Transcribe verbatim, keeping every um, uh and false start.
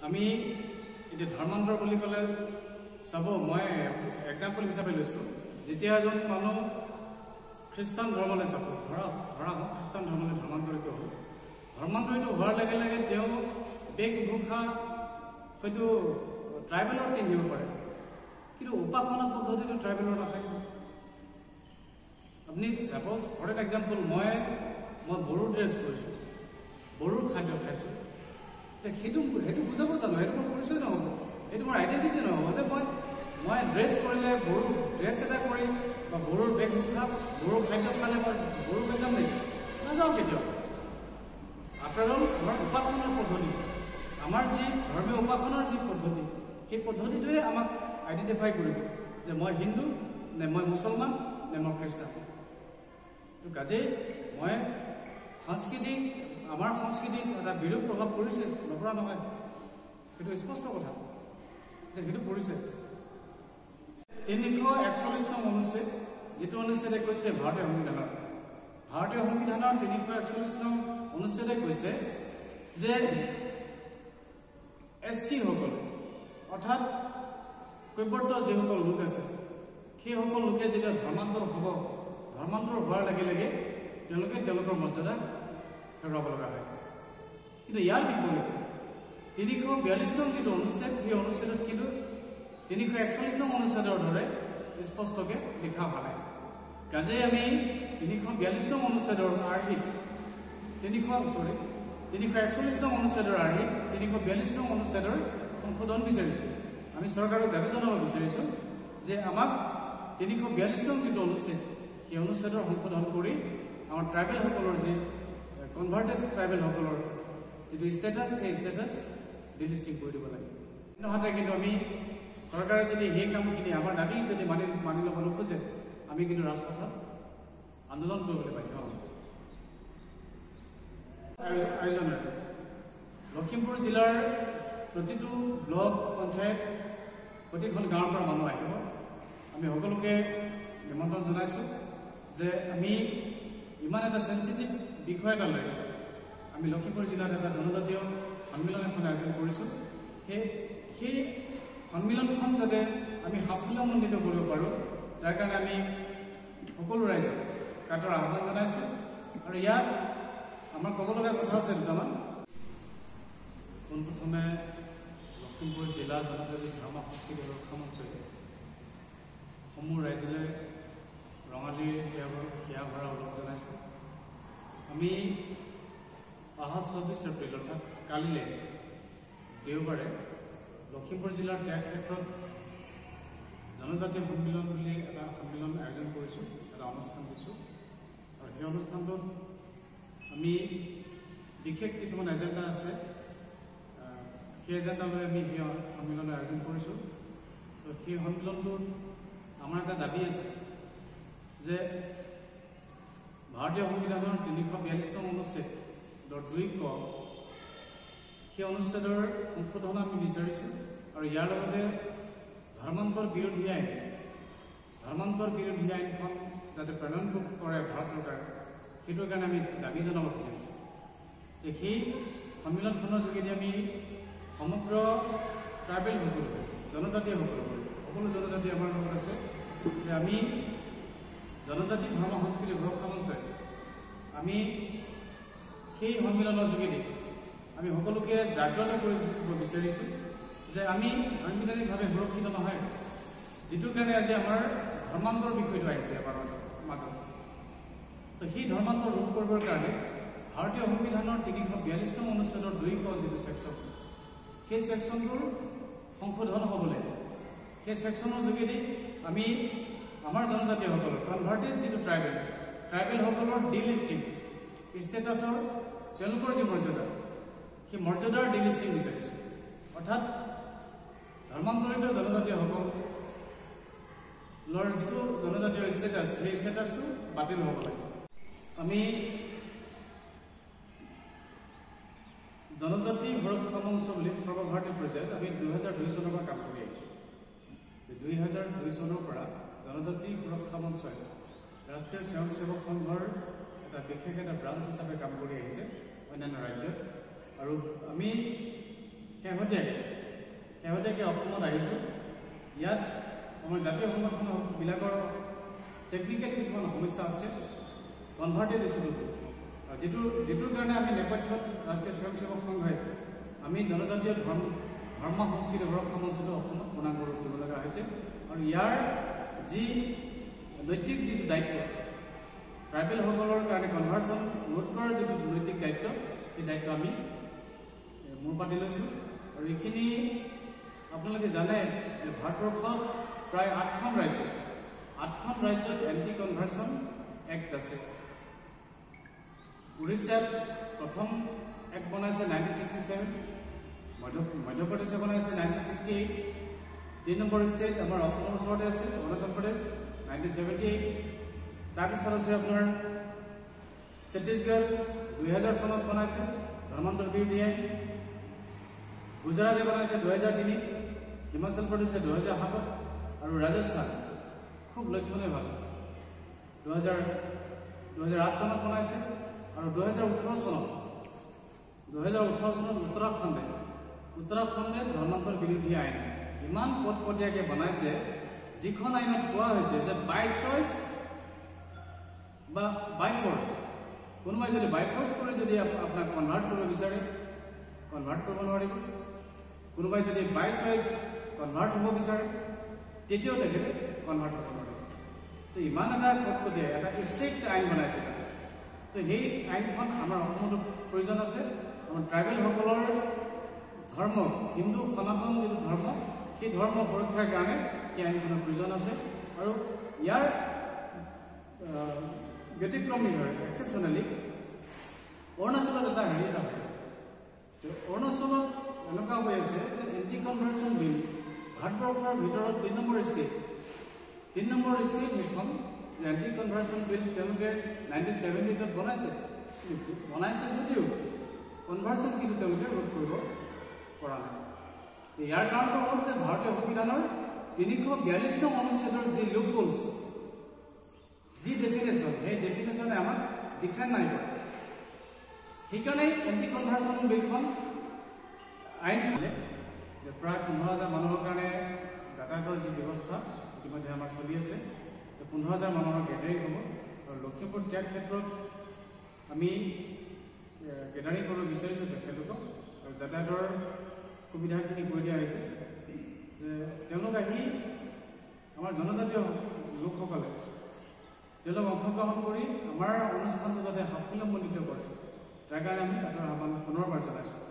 আমি এটা ধৰ্মান্তৰ বুলি ক'লে চাব মই এক্সাম্পল হিচাপে লৈছো যেতিয়া এজন মানুহ খ্ৰীষ্টান ধৰ্মলৈ যাব ধৰা ধৰা খ্ৰীষ্টান ধৰ্মলৈ ধৰ্মান্তৰিত হ'ল ধৰ্মান্তৰিত হোৱাৰ লগে লগে তেওঁ বেশভূষা হয়তো ট্ৰাইবেলৰ পিন্ধিব পাৰে কিন্তু উপাসনা পদ্ধতিটো ট্ৰাইবেলৰ নাথাকিব আপুনি সাপোজ ফৰ এন এক্সাম্পল মই মই বড়ো ড্ৰেছ কৰিছো বড়ো খাদ্য খাইছো সেইটো সেইটো বুজাব জানো সেইটো মোৰ পৰিচয় নহ'ব সেইটো মোৰ আইডেণ্টিটি নহ'ব যে মই মই ড্ৰেছ কৰিলে বড়ো ড্ৰেছ এটা কৰি বা বড়োৰ বেশভূষা বড়ো খাদ্য খালে মই বড়ো বেজাম নেকি নাযাওঁ কেতিয়াও আফটাৰ অল আমাৰ উপাসনাৰ পদ্ধতি আমাৰ যি ধৰ্মীয় উপাসনাৰ যি পদ্ধতি সেই পদ্ধতিটোৱে আমাক আইডেণ্টিফাই কৰিব যে মই হিন্দু নে মই মুছলমান নে মই খ্ৰীষ্টান তো কাজেই মই সাংস্কৃতিক আমাৰ সংস্কৃতিত এটা বিৰূপ প্ৰভাৱ পৰিছে নপৰা নহয় সেইটো স্পষ্ট কথা যে সেইটো পৰিছে তিনিশ একচল্লিছ নং অনুচ্ছেদ যিটো অনুচ্ছেদে কৈছে ভাৰতীয় সংবিধানৰ ভাৰতীয় সংবিধানৰ তিনিশ একচল্লিছ নং অনুচ্ছেদে কৈছে যে এছ চি সকল অৰ্থাৎ কৈবৰ্ত যিসকল লোক আছে সেইসকল লোকে যেতিয়া ধৰ্মান্তৰ হ'ব ধৰ্মান্তৰ হোৱাৰ লগে লগে তেওঁলোকে তেওঁলোকৰ মৰ্যাদা হেৰুৱাব লগা হয় কিন্তু ইয়াৰ বিপৰীতে তিনিশ বিয়াল্লিছ নং যিটো অনুচ্ছেদ সেই অনুচ্ছেদত কিন্তু তিনিশ একচল্লিছ নং অনুচ্ছেদৰ দৰে স্পষ্টকৈ লিখা হোৱা নাই কাজেই আমি তিনিশ বিয়াল্লিছ নং অনুচ্ছেদৰ আৰ্হিত তিনিশ চৰি তিনিশ একচল্লিছ নং অনুচ্ছেদৰ আৰ্হিত তিনিশ বিয়াল্লিছ নং অনুচ্ছেদৰ সংশোধন বিচাৰিছোঁ আমি চৰকাৰক দাবী জনাব বিচাৰিছোঁ যে আমাক তিনিশ বিয়াল্লিছ নং যিটো অনুচ্ছেদ সেই অনুচ্ছেদৰ সংশোধন কৰি আমাৰ ট্ৰাইবেলসকলৰ যি কনভাৰ্টেড ট্ৰাইবেলসকলৰ যিটো ষ্টেটাছ সেই ষ্টেটাছ ডিলিষ্টিং কৰি দিব লাগে নহ'লে কিন্তু আমি চৰকাৰে যদি সেই কামখিনি আমাৰ দাবী যদি মানি মানি ল'ব নোখোজে আমি কিন্তু ৰাজপথত আন্দোলন কৰিবলৈ বাধ্য হ'ম আয়োজনে লখিমপুৰ জিলাৰ প্ৰতিটো ব্লক পঞ্চায়ত প্ৰতিখন গাঁৱৰ পৰা মানুহ আহিব আমি সকলোকে নিমন্ত্ৰণ জনাইছোঁ যে আমি ইমান এটা চেঞ্চিটিভ বিষয় এটা লৈ আমি লখিমপুৰ জিলাত এটা জনজাতীয় সন্মিলন এখন আয়োজন কৰিছোঁ সেই সেই সন্মিলনখন যাতে আমি সাফল্যমণ্ডিত কৰিব পাৰোঁ তাৰ কাৰণে আমি সকলো ৰাইজক কাটৰ আহ্বান জনাইছোঁ আৰু ইয়াত আমাৰ ক'ব লগা কথা আছে দুটামান পোনপ্ৰথমে লখিমপুৰ জিলা জনজাতি ধৰ্ম সংস্কৃতি সুৰক্ষা মঞ্চই সমূহ ৰাইজলৈ ৰঙালী সেয়া ভৰা অনুৰোধ জনাইছোঁ আমি অহা চৌব্বিছ এপ্ৰিল অৰ্থাৎ কালিলৈ দেওবাৰে লখিমপুৰ জিলাৰ ত্যাগ ক্ষেত্ৰত জনজাতীয় সন্মিলন বুলি এটা সন্মিলন আয়োজন কৰিছোঁ এটা অনুষ্ঠান দিছোঁ আৰু সেই অনুষ্ঠানটোত আমি বিশেষ কিছুমান এজেণ্ডা আছে সেই এজেণ্ডা লৈ আমি সেই সন্মিলনৰ আয়োজন কৰিছোঁ তো সেই সন্মিলনটোত আমাৰ এটা দাবী আছে যে ভাৰতীয় সংবিধানৰ তিনিশ বিয়াল্লিছ নং অনুচ্ছেদৰ দুই ক সেই অনুচ্ছেদৰ সংশোধন আমি বিচাৰিছোঁ আৰু ইয়াৰ লগতে ধৰ্মান্তৰ বিৰোধী আইন ধৰ্মান্তৰ বিৰোধী আইনখন যাতে প্ৰণয়ন কৰে ভাৰত চৰকাৰে সেইটোৰ কাৰণে আমি দাবী জনাব বিচাৰিছোঁ যে সেই সন্মিলনখনৰ যোগেদি আমি সমগ্ৰ ট্ৰাইবেলসকলক জনজাতীয়সকলক সকলো জনজাতি আমাৰ লগত আছে যে আমি জনজাতি ধৰ্ম সংস্কৃতি সুৰক্ষা মঞ্চই আমি সেই সন্মিলনৰ যোগেদি আমি সকলোকে জাগ্ৰত কৰিব বিচাৰিছোঁ যে আমি সাংবিধানিকভাৱে সুৰক্ষিত নহয় যিটোৰ কাৰণে আজি আমাৰ ধৰ্মান্তৰ বিষয়টো আহিছে আমাৰ মাজত মাজত তো সেই ধৰ্মান্তৰ ৰোধ কৰিবৰ কাৰণে ভাৰতীয় সংবিধানৰ তিনিশ বিয়াল্লিছ নং অনুচ্ছেদৰ দুই ক যিটো ছেকশ্যন সেই ছেকশ্যনটোৰ সংশোধন হ'বলৈ সেই ছেকশ্যনৰ যোগেদি আমি আমাৰ জনজাতীয়সকলৰ কনভাৰ্টেড যিটো ট্ৰাইবেল ট্ৰাইবেলসকলৰ ডিলিষ্টিং ষ্টেটাছৰ তেওঁলোকৰ যি মৰ্যাদা সেই মৰ্যাদাৰ ডিলিষ্টিং বিচাৰিছোঁ অৰ্থাৎ ধৰ্মান্তৰিত জনজাতীয়সকলৰ যিটো জনজাতীয় ষ্টেটাছ সেই ষ্টেটাছটো বাতিল হ'ব লাগে আমি জনজাতি সুৰক্ষা মঞ্চ বুলি সৰ্বভাৰতীয় পৰ্যায়ত আমি দুহেজাৰ দুই চনৰ পৰা কাম কৰি আহিছোঁ দুই হাজাৰ দুই চনৰ পৰা জনজাতি সুৰক্ষা মঞ্চই ৰাষ্ট্ৰীয় স্বয়ংসেৱক সংঘৰ এটা বিশেষ এটা ব্ৰাঞ্চ হিচাপে কাম কৰি আহিছে অন্যান্য ৰাজ্যত আৰু আমি শেহতীয়াকৈ শেহতীয়াকৈ অসমত আহিছোঁ। ইয়াত আমাৰ জাতীয় সংগঠনবিলাকৰ টেকনিকেল কিছুমান সমস্যা আছে, কনভাৰ্টেড ইছ্যুটো আৰু যিটো যিটোৰ কাৰণে আমি নেপথ্যত ৰাষ্ট্ৰীয় স্বয়ংসেৱক সংঘই আমি জনজাতীয় ধৰ্ম ধৰ্ম সংস্কৃতি সুৰক্ষা মঞ্চটো অসমত পূৰ্ণাংগ ৰূপ দিব লগা হৈছে। আৰু ইয়াৰ যি নৈতিক যিটো দায়িত্ব ট্ৰাইবেলসকলৰ কাৰণে কনভাৰ্চন ৰোধ কৰাৰ যিটো নৈতিক দায়িত্ব, সেই দায়িত্ব আমি মূৰ পাতি লৈছোঁ। আৰু এইখিনি আপোনালোকে জানে যে ভাৰতবৰ্ষত প্ৰায় আঠখন ৰাজ্য আঠখন ৰাজ্যত এণ্টি কনভাৰ্চন এক্ট আছে। উৰিষ্যাত প্ৰথম এক্ট বনাইছে নাইনটিন ছিক্সটি ছেভেন, মধ্য মধ্যপ্ৰদেশে বনাইছে নাইনটিন ছিক্সটি এইট, তিনি নম্বৰ ষ্টেট আমাৰ অসমৰ ওচৰতে আছে Arunachal Pradesh nineteen seventy eight, তাৰপিছত আছে আপোনাৰ ছত্তীশগড় দুহেজাৰ চনত বনাইছে ধৰ্মান্তৰ বিৰোধী আইন, গুজৰাটে বনাইছে দুহেজাৰ তিনি, হিমাচল প্ৰদেশে দুহেজাৰ সাতত আৰু ৰাজস্থান খুব লক্ষণীয় ভাল দুহেজাৰ দুহেজাৰ আঠ চনত বনাইছে। আৰু দুহেজাৰ ওঠৰ চনত দুহেজাৰ ওঠৰ চনত উত্তৰাখণ্ডে উত্তৰাখণ্ডে ধৰ্মান্তৰ বিৰোধী আইন ইমান পটপটীয়াকৈ বনাইছে, যিখন আইনত কোৱা হৈছে যে বাই চইচ বা বাই ফৰ্চ, কোনোবাই যদি বাই ফৰ্চ কৰি যদি আপোনাক কনভাৰ্ট কৰিব বিচাৰে কনভাৰ্ট কৰিব নোৱাৰিব, কোনোবাই যদি বাই চইচ কনভাৰ্ট হ'ব বিচাৰে তেতিয়াও তেখেতে কনভাৰ্ট হ'ব নোৱাৰিব। তো ইমান এটা কটকটীয়া এটা ষ্ট্ৰিক্ট আইন বনাইছে তাতে। তো সেই আইনখন আমাৰ অসমতো প্ৰয়োজন আছে। আমাৰ ট্ৰাইবেলসকলৰ ধৰ্ম হিন্দু সনাতন যিটো ধৰ্ম, সেই ধৰ্ম সুৰক্ষাৰ কাৰণে সেই আইনখনৰ প্ৰয়োজন আছে। আৰু ইয়াৰ ব্যতিক্ৰমী হয় এক্সেপশ্যনেলি অৰুণাচলত এটা হেৰি এটা হৈ আছে যে অৰুণাচলত এনেকুৱা হৈ আছে যে এণ্টি কনভাৰ্চন বিল ভাৰতবৰ্ষৰ ভিতৰত তিনি নম্বৰ ষ্টেট তিনি নম্বৰ ষ্টেট সেইখন এণ্টি কনভাৰ্চন বিল তেওঁলোকে নাইনটিন ছেভেণ্টি এইটত বনাইছে বনাইছে যদিও কনভাৰ্চন কিন্তু তেওঁলোকে ৰোধ কৰিব পৰা নাই। ইয়াৰ কাৰণটো হ'ল যে ভাৰতীয় সংবিধানৰ তিনিশ বিয়াল্লিছ নং অনুচ্ছেদৰ যি লুপহোলছ, যি ডেফিনেশ্যন, সেই ডেফিনেশ্যনে আমাক ডিফেণ্ড নাই কৰে। সেইকাৰণে এণ্টি কনভাৰ্চন বিলখন আইন হ'লে যে প্ৰায় পোন্ধৰ হাজাৰ মানুহৰ কাৰণে যাতায়াতৰ যি ব্যৱস্থা ইতিমধ্যে আমাৰ চলি আছে, পোন্ধৰ হাজাৰ মানুহৰ গেডাৰিং হ'ব। আৰু লখিমপুৰ ত্যাগ ক্ষেত্ৰত আমি গেডাৰিং কৰিব বিচাৰিছোঁ তেখেতলোকক, আৰু যাতায়াতৰ সুবিধাখিনি কৰি দিয়া হৈছে যে তেওঁলোক আহি আমাৰ জনজাতীয় লোকসকলে তেওঁলোক অংশগ্ৰহণ কৰি আমাৰ অনুষ্ঠানটো যাতে সাফল্যমণ্ডিত কৰে, তাৰ কাৰণে আমি তাতৰ আহ্বান পুনৰবাৰ জনাইছোঁ।